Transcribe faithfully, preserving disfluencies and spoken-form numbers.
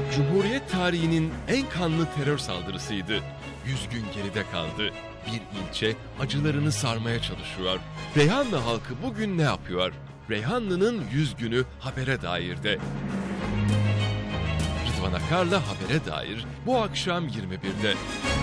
Cumhuriyet tarihinin en kanlı terör saldırısıydı. Yüz gün geride kaldı. Bir ilçe acılarını sarmaya çalışıyor. Reyhanlı halkı bugün ne yapıyor? Reyhanlı'nın yüz günü habere dairde. Rıdvan Akar'la Habere Dair bu akşam yirmi birde.